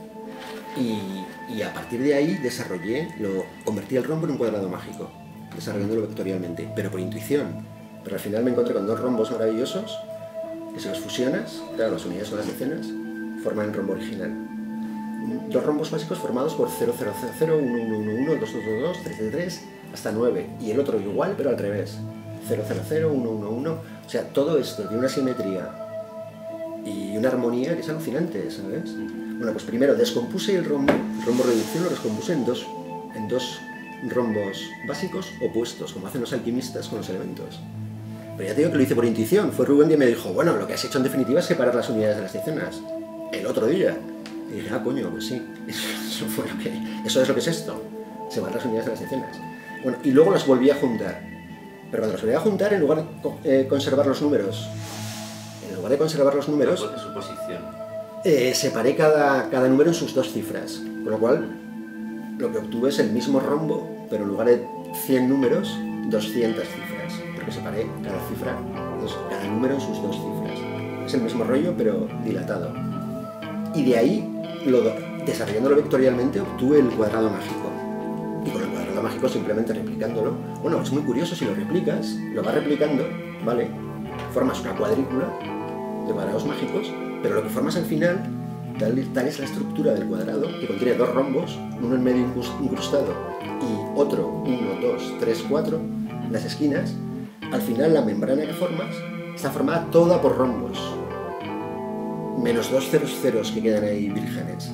Y a partir de ahí convertí el rombo en un cuadrado mágico, desarrollándolo vectorialmente, pero por intuición. Pero al final me encontré con 2 rombos maravillosos, que si los fusionas, claro, las unidades son las decenas, forman el rombo original. 2 rombos básicos formados por 0, 0, 0, 0, 1, 1, 1, 1, 2, 2, 2, 2, 3, 3, 3, hasta 9. Y el otro igual, pero al revés. 0, 0, 0, 1, 1, 1. O sea, todo esto tiene una simetría y una armonía que es alucinante, ¿sabes? Bueno, pues primero descompuse el rombo reducción lo descompuse en dos rombos básicos opuestos, como hacen los alquimistas con los elementos. Pero ya te digo que lo hice por intuición. Fue Rubén que me dijo, bueno, lo que has hecho en definitiva es separar las unidades de las decenas. El otro día. Y dije, coño, pues sí, eso es lo que es esto, separar las unidades de las decenas. Bueno, y luego las volví a juntar. Pero cuando los volví a juntar, en lugar de conservar los números, ¿Cuál es su posición? Separé cada número en sus 2 cifras, con lo cual lo que obtuve es el mismo rombo, pero en lugar de 100 números, 200 cifras, porque separé cada número en sus 2 cifras. Es el mismo rollo, pero dilatado. Y de ahí, desarrollándolo vectorialmente, obtuve el cuadrado mágico. Y con el cuadrado mágico simplemente replicándolo. Bueno, es muy curioso, si lo replicas, lo vas replicando, ¿vale? Formas una cuadrícula de cuadrados mágicos Pero lo que formas al final, tal es la estructura del cuadrado, que contiene 2 rombos, uno en medio incrustado y otro, 1, 2, 3, 4, en las esquinas. Al final la membrana que formas está formada toda por rombos, menos 2 ceros que quedan ahí vírgenes.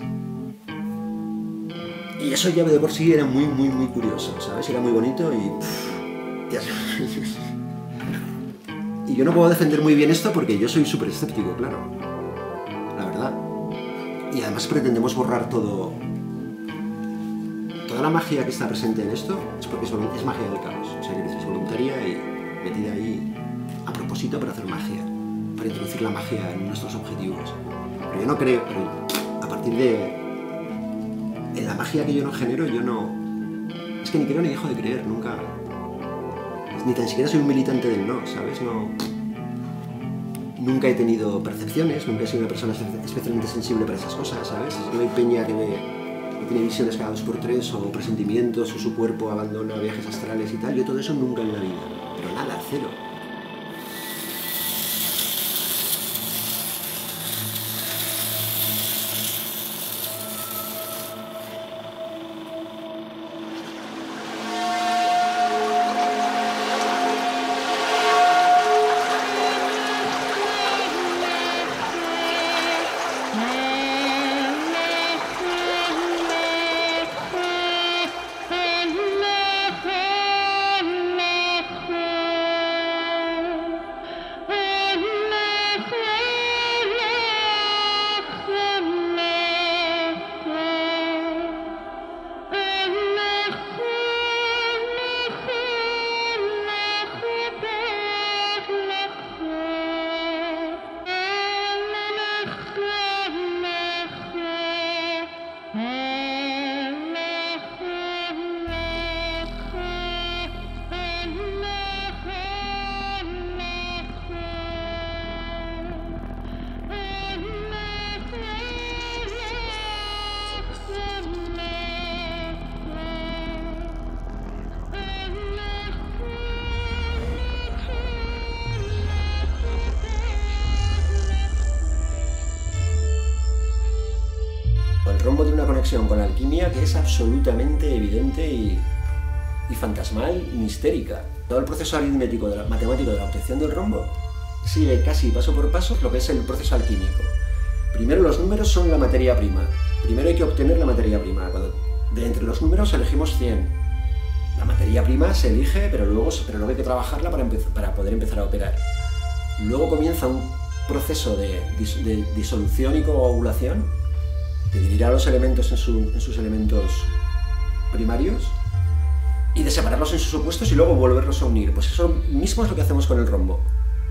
Y eso ya de por sí era muy curioso, ¿sabes? Era muy bonito y... ya sabes. Y yo no puedo defender muy bien esto porque yo soy súper escéptico, claro. La verdad. Y además pretendemos borrar todo... Toda la magia que está presente en esto es porque es magia del caos. O sea, que es voluntaria y metida ahí a propósito para hacer magia. Para introducir la magia en nuestros objetivos. Pero yo no creo... Pero a partir de... En la magia que yo no genero, yo no... Es que ni creo ni dejo de creer, nunca... Ni tan siquiera soy un militante del no, ¿sabes? No... Nunca he tenido percepciones, nunca he sido una persona especialmente sensible para esas cosas, ¿sabes? No hay peña que tiene visiones cada 2x3 o presentimientos o su cuerpo abandona viajes astrales y tal. Yo todo eso nunca en la vida. Pero nada, cero. El rombo tiene una conexión con la alquimia que es absolutamente evidente y fantasmal y mistérica. Todo el proceso aritmético, matemático de la obtención del rombo sigue casi paso por paso lo que es el proceso alquímico. Primero los números son la materia prima. Primero hay que obtener la materia prima. De entre los números elegimos 100. La materia prima se elige, pero luego hay que trabajarla para poder empezar a operar. Luego comienza un proceso de disolución y coagulación, de dividir a los elementos en sus elementos primarios y de separarlos en sus opuestos y luego volverlos a unir. Pues eso mismo es lo que hacemos con el rombo.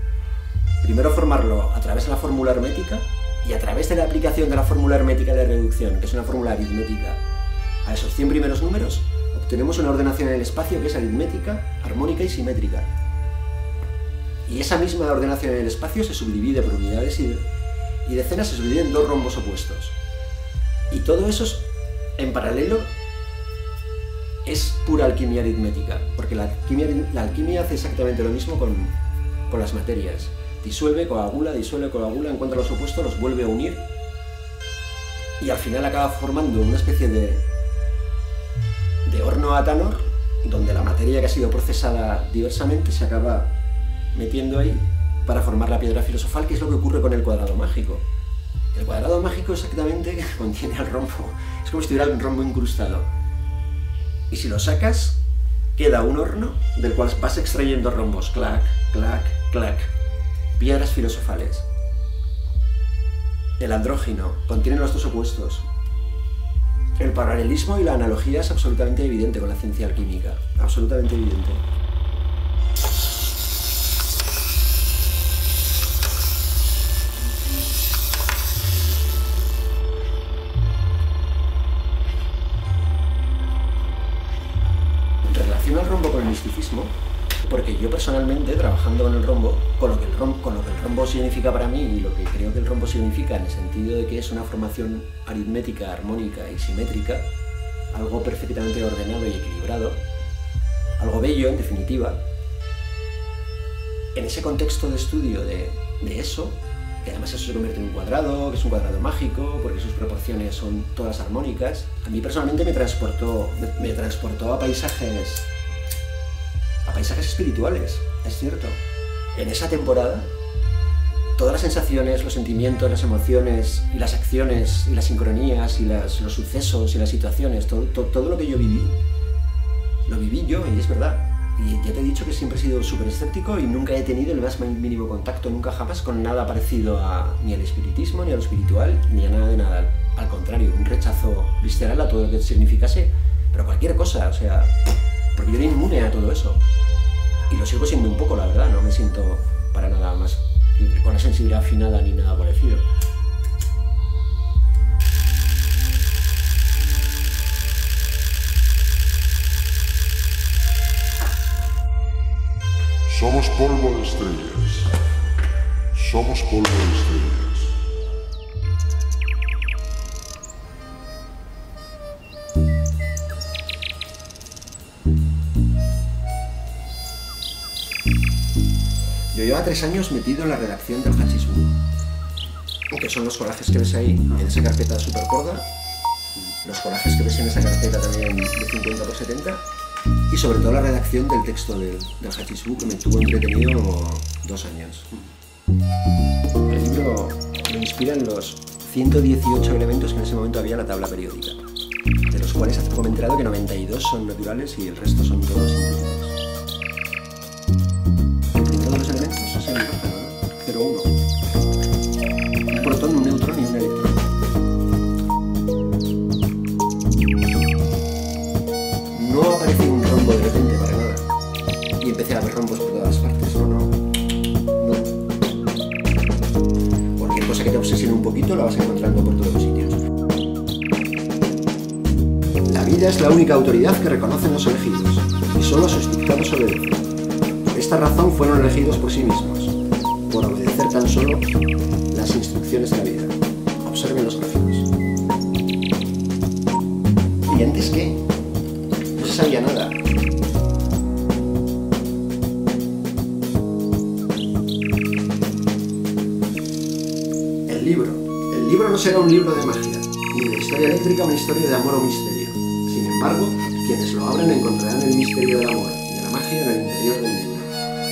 Primero formarlo a través de la fórmula hermética y a través de la aplicación de la fórmula hermética de reducción, que es una fórmula aritmética, a esos 100 primeros números obtenemos una ordenación en el espacio que es aritmética, armónica y simétrica. Y esa misma ordenación en el espacio se subdivide por unidades y decenas, se subdivide en 2 rombos opuestos. Y todo eso en paralelo es pura alquimia aritmética, porque la alquimia hace exactamente lo mismo con las materias. Disuelve, coagula, encuentra los opuestos, los vuelve a unir y al final acaba formando una especie de horno Atanor, donde la materia que ha sido procesada diversamente se acaba metiendo ahí para formar la piedra filosofal, que es lo que ocurre con el cuadrado mágico. El cuadrado mágico exactamente contiene el rombo, es como si tuviera un rombo incrustado. Y si lo sacas, queda un horno del cual vas extrayendo rombos, clac, clac, clac, piedras filosofales. El andrógino contiene los 2 opuestos. El paralelismo y la analogía es absolutamente evidente con la ciencia alquímica, absolutamente evidente. Relaciono el rombo con el misticismo porque yo personalmente, trabajando con el rombo, con lo que el rombo significa para mí y lo que creo que el rombo significa en el sentido de que es una formación aritmética, armónica y simétrica, algo perfectamente ordenado y equilibrado, algo bello en definitiva, en ese contexto de estudio de eso, que además eso se convierte en un cuadrado, que es un cuadrado mágico, porque sus proporciones son todas armónicas. A mí personalmente me transportó a paisajes espirituales, es cierto. En esa temporada, todas las sensaciones, los sentimientos, las emociones y las acciones y las sincronías y los sucesos y las situaciones, todo lo que yo viví, lo viví yo, y es verdad. Y ya te he dicho que siempre he sido súper escéptico y nunca he tenido el más mínimo contacto, nunca jamás, con nada parecido ni al espiritismo, ni a lo espiritual, ni a nada de nada. Al contrario, un rechazo visceral a todo lo que significase, pero cualquier cosa, o sea, porque yo era inmune a todo eso. Y lo sigo siendo un poco, la verdad, no me siento para nada más con la sensibilidad afinada ni nada parecido. Somos polvo de estrellas. Somos polvo de estrellas. Yo llevaba 3 años metido en la redacción del Hachís Book, que son los collages que ves ahí en esa carpeta super gorda, los collages que ves en esa carpeta también de 50 por 70, y sobre todo la redacción del texto del Hachís Book, que me tuvo entretenido como 2 años. El libro me inspiran los 118 elementos que en ese momento había en la tabla periódica, de los cuales hace poco me he enterado que 92 son naturales y el resto son todos sintéticos. El primero de los elementos es el hidrógeno, ¿no? 0,1. Un protón, un neutrón y un electrón. No aparece un rombo de repente para nada. Y empecé a ver rombos por todas partes. No. Cualquier cosa que te obsesione un poquito la vas encontrando por todos los sitios. La vida es la única autoridad que reconocen los elegidos, y solo sus dictados obedecen. Por esta razón fueron elegidos por sí mismos, por obedecer tan solo las instrucciones de la vida. Observen los gráficos. ¿Y antes qué? No se sabía nada. El libro no será un libro de magia, ni de historia eléctrica una historia de amor o misterio. Sin embargo, quienes lo abran encontrarán el misterio del amor y de la magia en el interior del libro.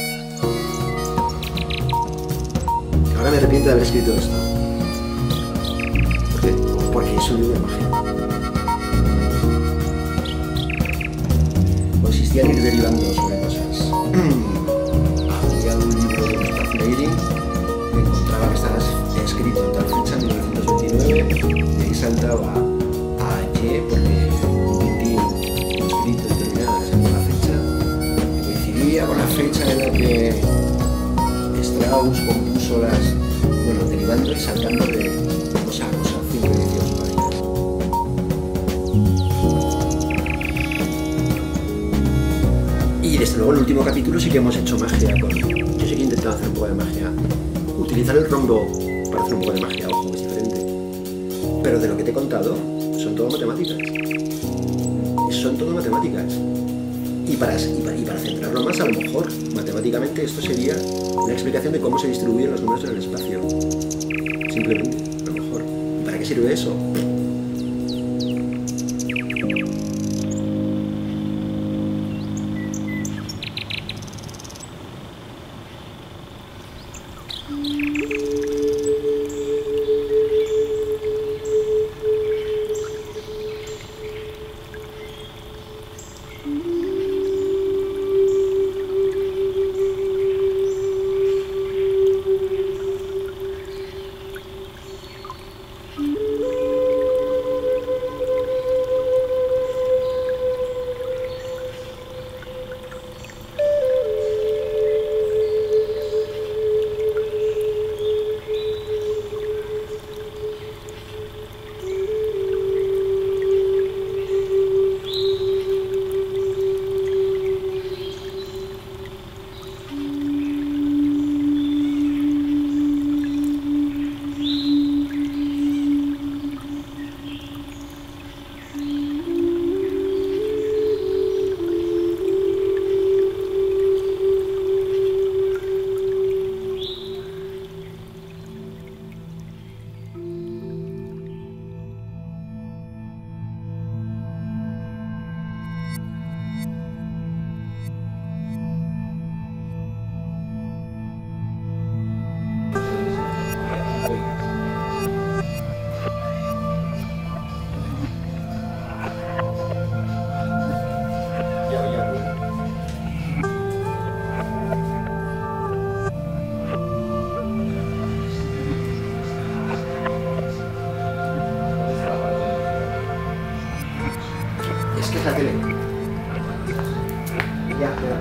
Ahora me arrepiento de haber escrito esto. ¿Por qué? Porque es un libro de magia. Consistía en ir derivando sobre cosas. Había un libro de Gustav Meyrink que encontraba que estaba escrito en tal fecha, en 1929, y ahí saltaba a Y porque un tintín escrito determinado en esa fecha, que coincidía con la fecha en la que Strauss compuso derivando y saltando de cosa a cosa, 118 páginas. Y desde luego el último capítulo sí que hemos hecho magia con... Yo sí que he intentado hacer un poco de magia. Utilizar el rombo para hacer un poco de magia, ojo, es diferente. Pero de lo que te he contado, son todo matemáticas. Son todo matemáticas. Y para centrarlo más, a lo mejor, matemáticamente, esto sería una explicación de cómo se distribuyen los números en el espacio. Simplemente, a lo mejor. ¿Y para qué sirve eso? Ya, espera.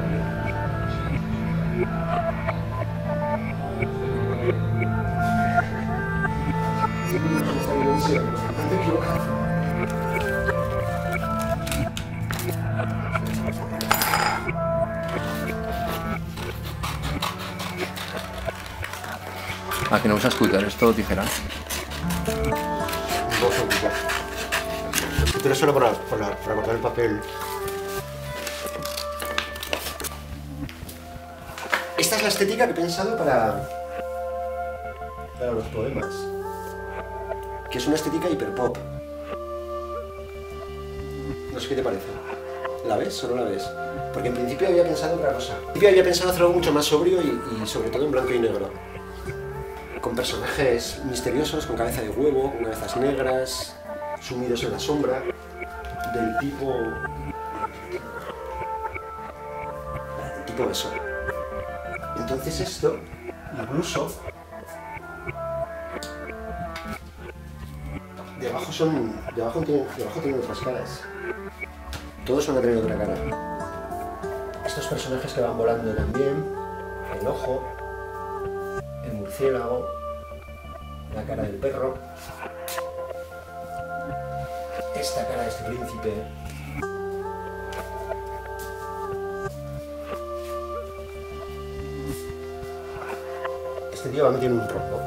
¿A que no usas cúter? ¿Es todo tijera? Esto es solo para cortar el papel. Esta es la estética que he pensado para los poemas. Que es una estética hiperpop. No sé qué te parece. ¿La ves o no la ves? Porque en principio había pensado otra cosa. En principio había pensado hacer algo mucho más sobrio y sobre todo en blanco y negro. Con personajes misteriosos, con cabeza de huevo, con cabezas negras, sumidos en la sombra, del tipo eso. Entonces esto, incluso, debajo tienen otras caras. Todos van a tener otra cara. Estos personajes que van volando también, el ojo, el murciélago, la cara del perro, esta cara de este príncipe. Este tío va metido en un rombo.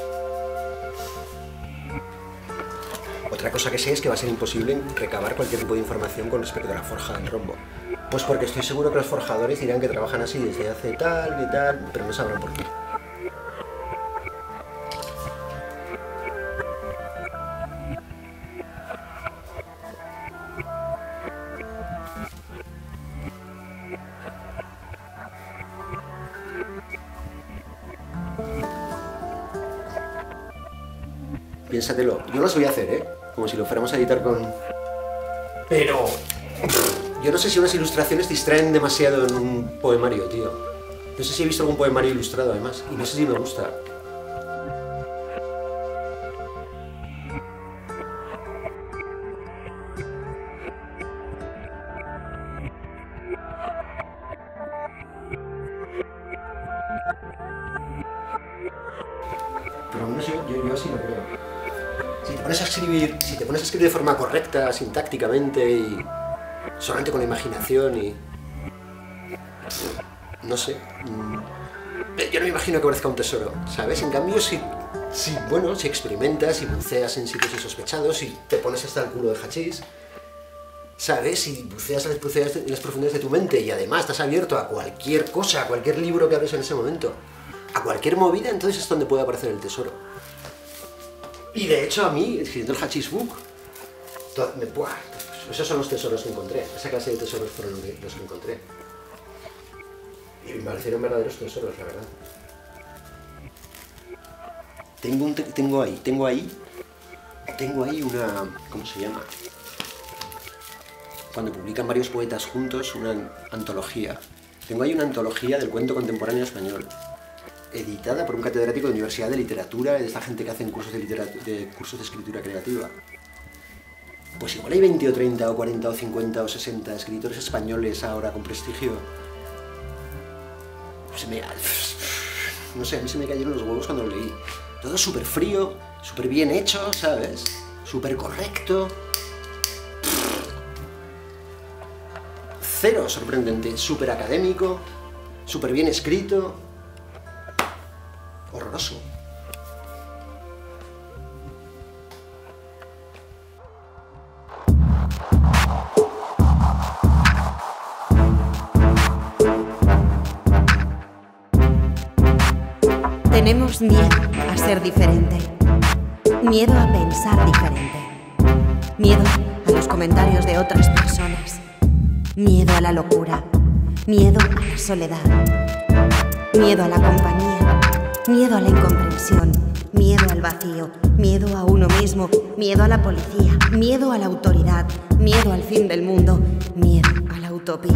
Otra cosa que sé es que va a ser imposible recabar cualquier tipo de información con respecto a la forja del rombo. Pues porque estoy seguro que los forjadores dirán que trabajan así desde hace tal y tal, pero no sabrán por qué. Piénsatelo. Yo no lo voy a hacer, ¿eh? Como si lo fuéramos a editar con... Pero... yo no sé si unas ilustraciones distraen demasiado en un poemario, tío. No sé si he visto algún poemario ilustrado, además. Y no sé si me gusta. Pero al menos yo así lo creo. Si te pones a escribir de forma correcta, sintácticamente y solamente con la imaginación y... no sé. Yo no me imagino que aparezca un tesoro, ¿sabes? En cambio, si experimentas y buceas en sitios insospechados y te pones hasta el culo de hachís, ¿sabes? Y buceas en las profundidades de tu mente y además estás abierto a cualquier cosa, a cualquier libro que abres en ese momento, a cualquier movida, entonces es donde puede aparecer el tesoro. Y de hecho a mí, escribiendo el Hachís Book, esos son los tesoros que encontré. Esa clase de tesoros fueron los que encontré. Y me parecieron verdaderos tesoros, la verdad. Tengo ahí una... ¿cómo se llama? Cuando publican varios poetas juntos, una antología. Tengo ahí una antología del cuento contemporáneo español, editada por un catedrático de Universidad de Literatura, de esta gente que hacen cursos de escritura creativa. Pues igual hay 20 o 30 o 40 o 50 o 60 escritores españoles ahora con prestigio. No sé, a mí se me cayeron los huevos cuando lo leí. Todo súper frío, súper bien hecho, ¿sabes? Súper correcto. Cero sorprendente, súper académico, súper bien escrito. Horroroso. Tenemos miedo a ser diferente, miedo a pensar diferente, miedo a los comentarios de otras personas, miedo a la locura, miedo a la soledad, miedo a la compañía, miedo a la incomprensión, miedo al vacío, miedo a uno mismo, miedo a la policía, miedo a la autoridad, miedo al fin del mundo, miedo a la utopía.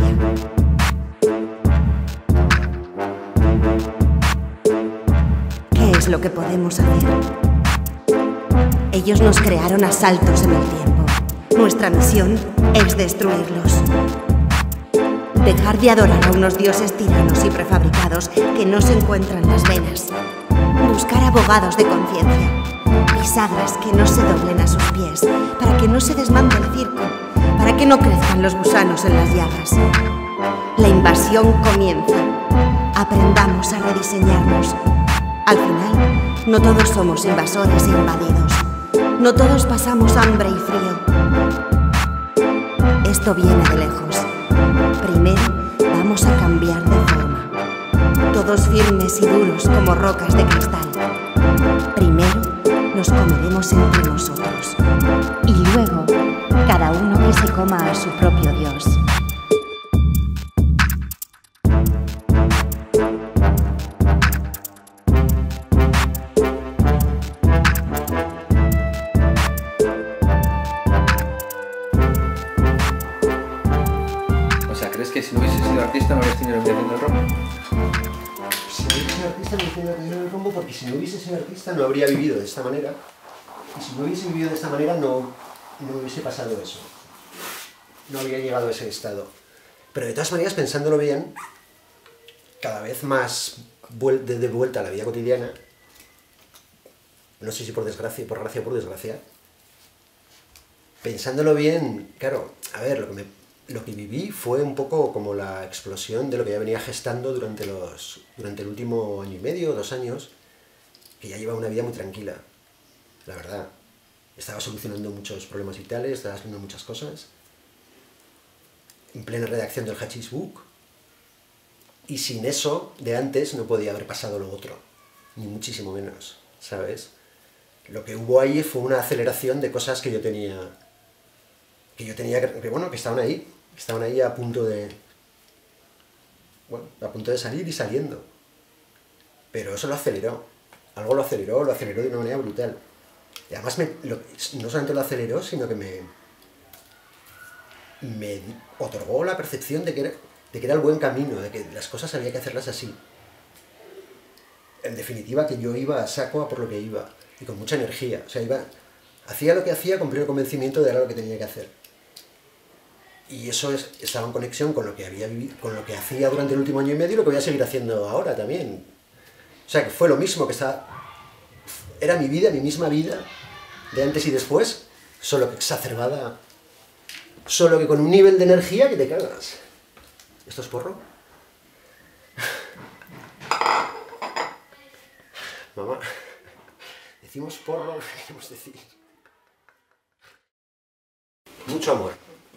¿Qué es lo que podemos hacer? Ellos nos crearon a saltos en el tiempo. Nuestra misión es destruirlos. Dejar de adorar a unos dioses tiranos y prefabricados que no se encuentran en las venas. Buscar abogados de conciencia. Bisagras que no se doblen a sus pies, para que no se desmante el circo, para que no crezcan los gusanos en las llagas. La invasión comienza. Aprendamos a rediseñarnos. Al final, no todos somos invasores e invadidos. No todos pasamos hambre y frío. Esto viene de lejos. Primero, vamos a cambiar de forma. Todos firmes y duros como rocas de cristal. Primero, nos comeremos entre nosotros. Y luego, cada uno que se coma a su propio Dios. O sea, ¿crees que si no hubiese sido artista no habrías tenido la ambición del rombo? Si no hubiese sido artista no hubiese tenido el rombo, porque si no hubiese sido artista no habría vivido de esta manera. Y si no hubiese vivido de esta manera no hubiese pasado eso. No habría llegado a ese estado. Pero de todas maneras, pensándolo bien, cada vez más de vuelta a la vida cotidiana, no sé si por desgracia, por gracia o por desgracia, pensándolo bien, claro, a ver, lo que viví fue un poco como la explosión de lo que ya venía gestando durante el último año y medio, 2 años, que ya llevaba una vida muy tranquila, la verdad. Estaba solucionando muchos problemas vitales, estaba haciendo muchas cosas, en plena redacción del Hachís Book, y sin eso, de antes, no podía haber pasado lo otro, ni muchísimo menos, ¿sabes? Lo que hubo ahí fue una aceleración de cosas que yo tenía que estaban ahí a punto de salir y saliendo. Pero eso lo aceleró. Algo lo aceleró de una manera brutal. Y además no solamente lo aceleró, sino que me otorgó la percepción de que era el buen camino, de que las cosas había que hacerlas así. En definitiva, que yo iba a saco a por lo que iba, y con mucha energía. O sea, hacía lo que hacía con pleno convencimiento de era lo que tenía que hacer. Y eso estaba en conexión con lo que había vivido, con lo que hacía durante el último año y medio y lo que voy a seguir haciendo ahora también. O sea, que fue lo mismo, era mi vida, mi misma vida, de antes y después, solo que exacerbada, solo que con un nivel de energía que te cagas. ¿Esto es porro? Mamá, decimos porro, ¿qué queremos decir? Mucho amor.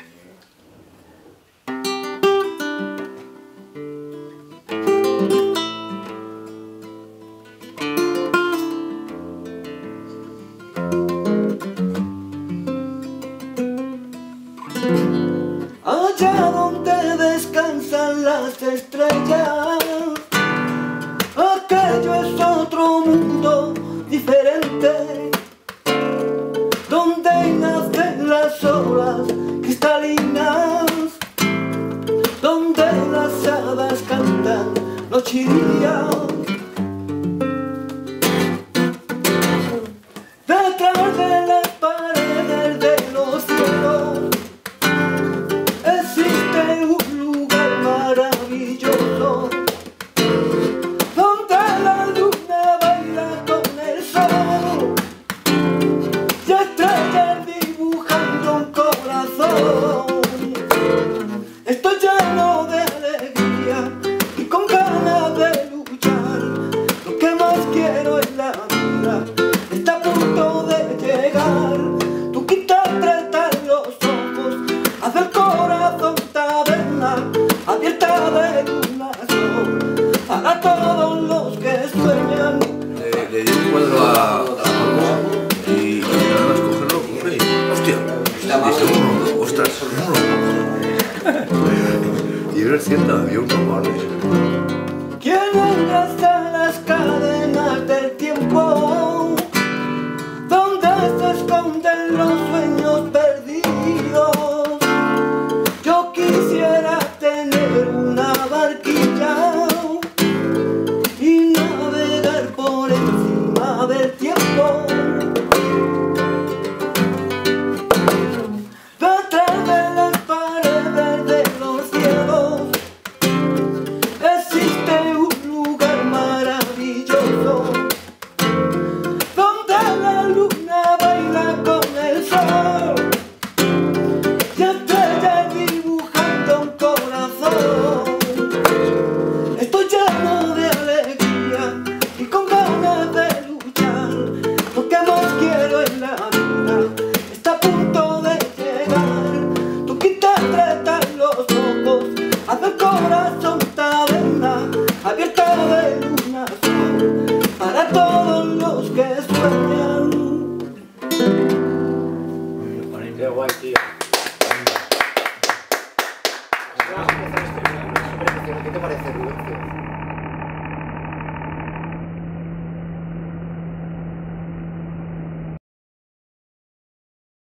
Allá donde descansan las estrellas, aquello es otro mundo diferente, donde nacen las olas cristalinas, donde las hadas cantan noche y día. Detrás de las paredes de los cielos existe un lugar maravilloso, donde la luna baila con el sol y estrellas dibujando un corazón. Estoy lleno de alegría y con ganas de luchar. Lo que más quiero es la vida, está a punto de llegar. Tu quita aprieta los ojos, haz el corazón taberna abierta de iluminación para todos los que sueñan. Le di un cuadro a y nada más cogerlo, coge y hostia, dice un rombo, ostras, un rombo. Y eso es cierto, había un rombo. ¿Quién enlaza las cadenas del tiempo, donde se esconden los sueños perdidos? Yo quisiera tener una barquilla y navegar por encima del tiempo. Detrás de las paredes de los cielos Qué guay, tío. Vamos a empezar este. ¿Qué te parece, Rubén?